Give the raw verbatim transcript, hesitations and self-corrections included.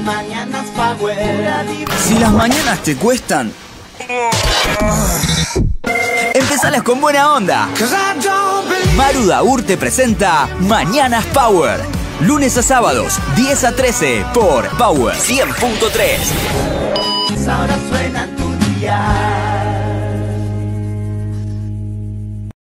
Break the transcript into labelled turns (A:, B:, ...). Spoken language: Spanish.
A: Mañanas Power.
B: Si las mañanas te cuestan, empezalas con buena onda. Maru Daur te presenta Mañanas Power. Lunes a sábados, diez a trece por Power cien punto tres.
A: Ahora suena tu día.